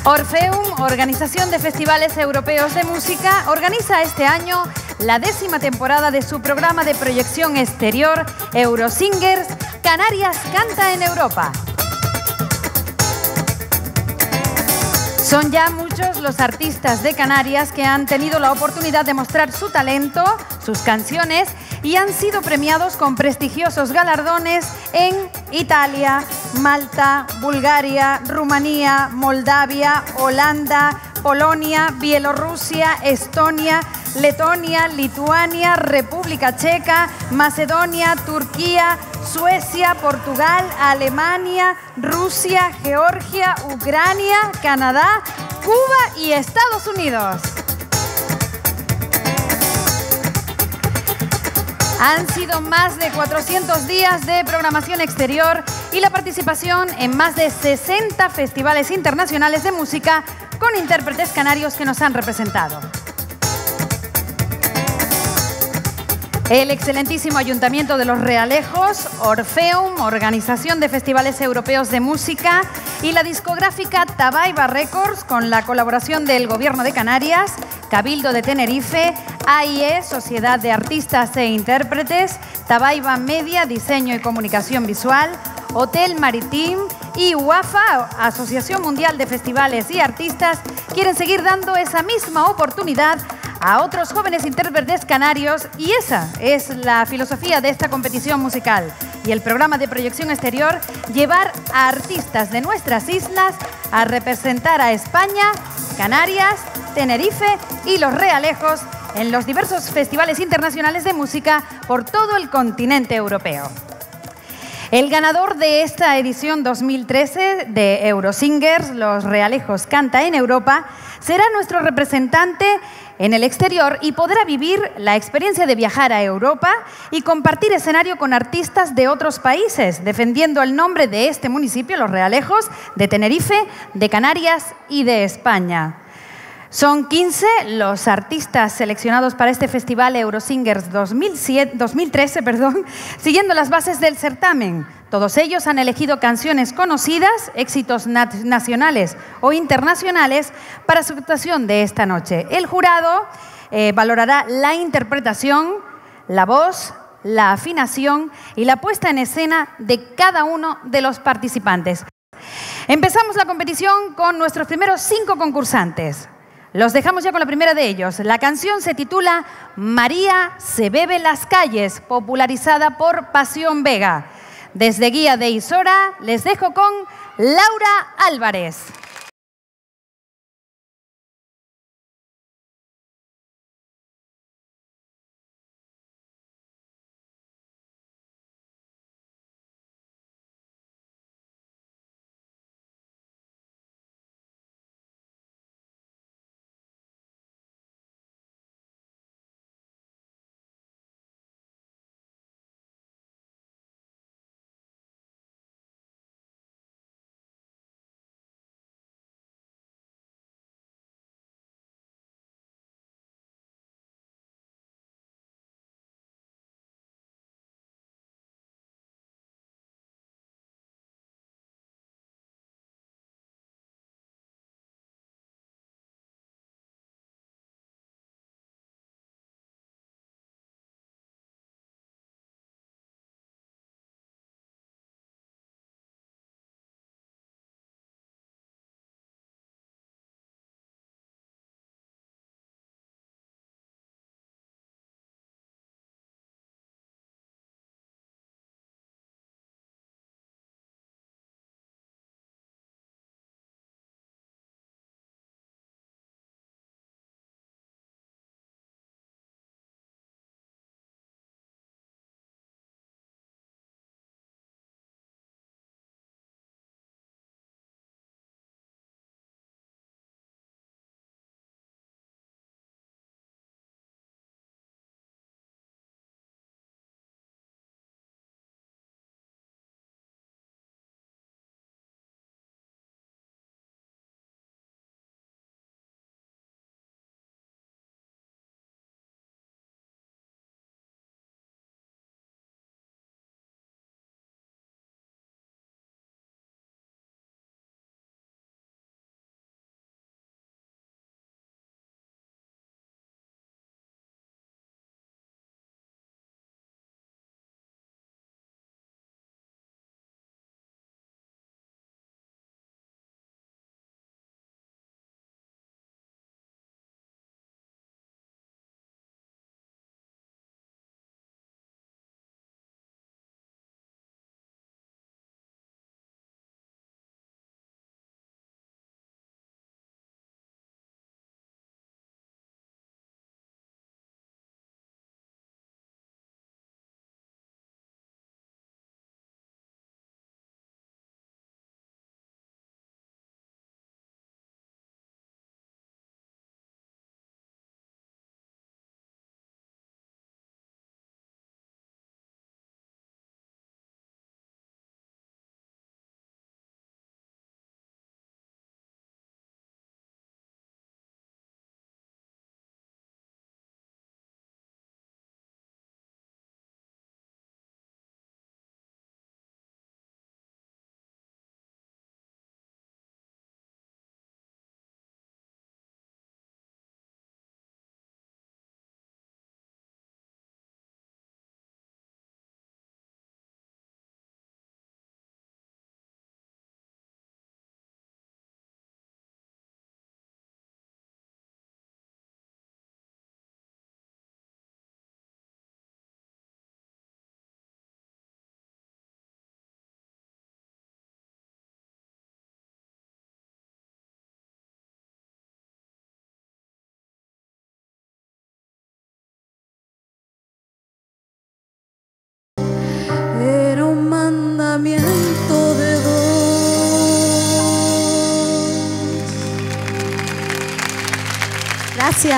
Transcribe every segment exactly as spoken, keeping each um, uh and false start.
Orfeum, Organización de Festivales Europeos de Música, organiza este año la décima temporada de su programa de proyección exterior Eurosingers, Canarias canta en Europa. Son ya muchos los artistas de Canarias que han tenido la oportunidad de mostrar su talento, sus canciones y han sido premiados con prestigiosos galardones en Italia, Malta, Bulgaria, Rumanía, Moldavia, Holanda, Polonia, Bielorrusia, Estonia, Letonia, Lituania, República Checa, Macedonia, Turquía, Suecia, Portugal, Alemania, Rusia, Georgia, Ucrania, Canadá, Cuba y Estados Unidos. Han sido más de cuatrocientos días de programación exterior y la participación en más de sesenta festivales internacionales de música con intérpretes canarios que nos han representado. El excelentísimo Ayuntamiento de Los Realejos, Orfeum, Organización de Festivales Europeos de Música, y la discográfica Tabaiba Records, con la colaboración del Gobierno de Canarias, Cabildo de Tenerife, A I E, Sociedad de Artistas e Intérpretes, Tabaiba Media, Diseño y Comunicación Visual, Hotel Maritim y UAFA, Asociación Mundial de Festivales y Artistas, quieren seguir dando esa misma oportunidad a otros jóvenes intérpretes canarios, y esa es la filosofía de esta competición musical y el programa de proyección exterior: llevar a artistas de nuestras islas a representar a España, Canarias, Tenerife y Los Realejos en los diversos festivales internacionales de música por todo el continente europeo. El ganador de esta edición dos mil trece de Eurosingers, Los Realejos canta en Europa, será nuestro representante en el exterior y podrá vivir la experiencia de viajar a Europa y compartir escenario con artistas de otros países, defendiendo el nombre de este municipio, Los Realejos, de Tenerife, de Canarias y de España. Son quince los artistas seleccionados para este festival Eurosingers dos mil trece, perdón, siguiendo las bases del certamen. Todos ellos han elegido canciones conocidas, éxitos nacionales o internacionales para su actuación de esta noche. El jurado eh, valorará la interpretación, la voz, la afinación y la puesta en escena de cada uno de los participantes. Empezamos la competición con nuestros primeros cinco concursantes. Los dejamos ya con la primera de ellos. La canción se titula María se bebe las calles, popularizada por Pasión Vega. Desde Guía de Isora les dejo con Laura Álvarez. Gracias.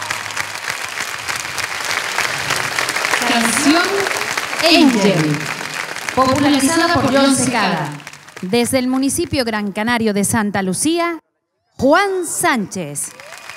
Canción Angel, popularizada por John Secada. Desde el municipio Gran Canario de Santa Lucía, Juan Sánchez.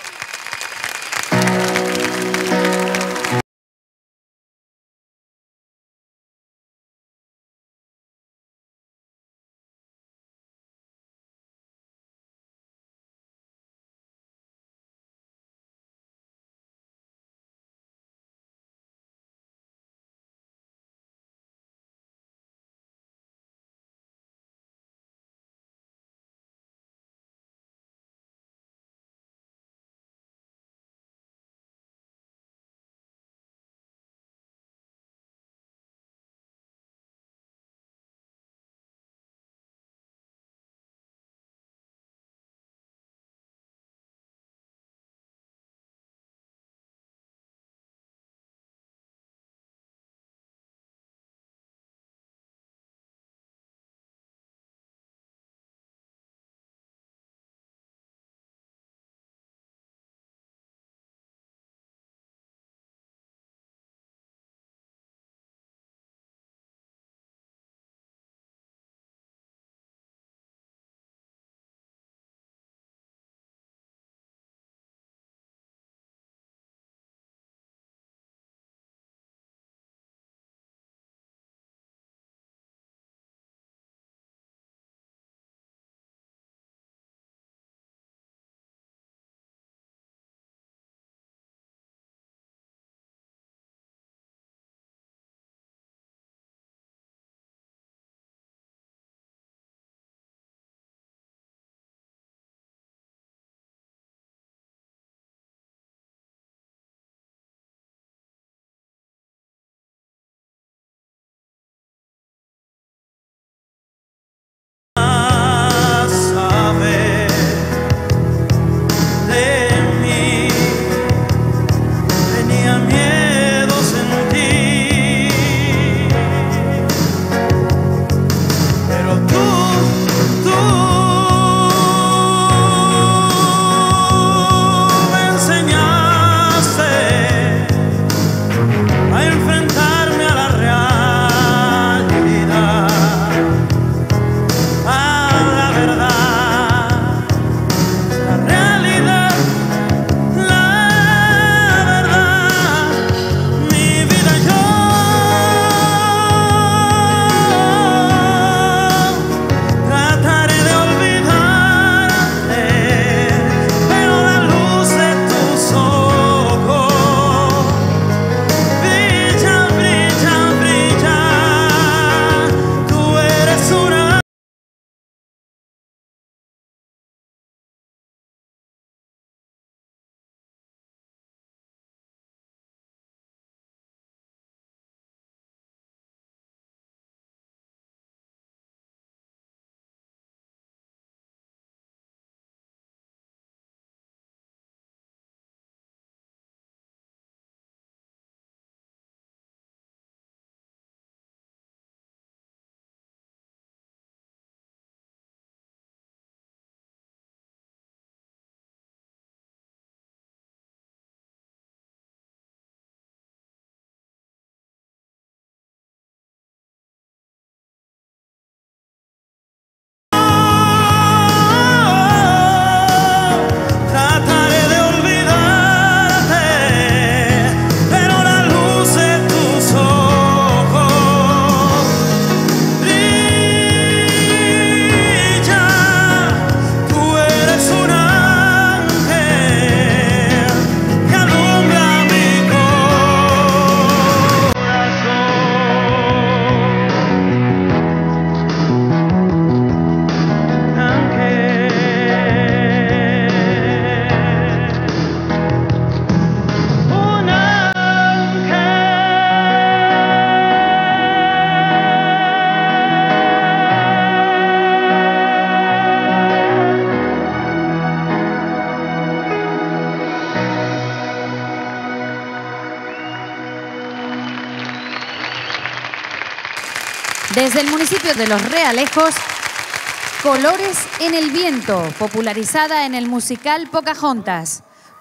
Desde el municipio de Los Realejos, Colores en el Viento, popularizada en el musical Pocahontas,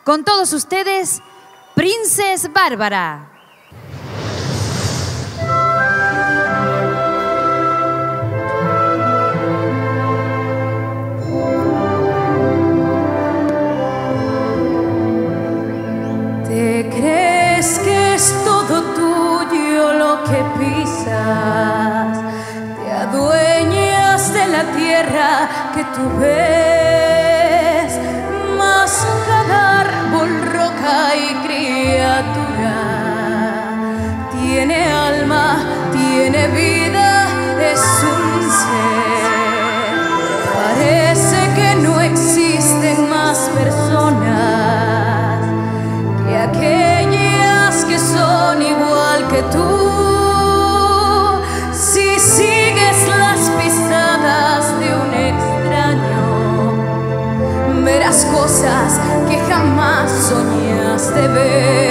Con todos ustedes, Princess Bárbara. ¿Te crees que es todo tuyo lo que pisas? Te adueñas de la tierra que tú ves, mas cada árbol, roca y criatura tiene alma, tiene vida, es un ser. Parece que no existen más personas que aquellas que son igual que tú. Si sigues las pisadas de un extraño, verás cosas que jamás soñaste ver.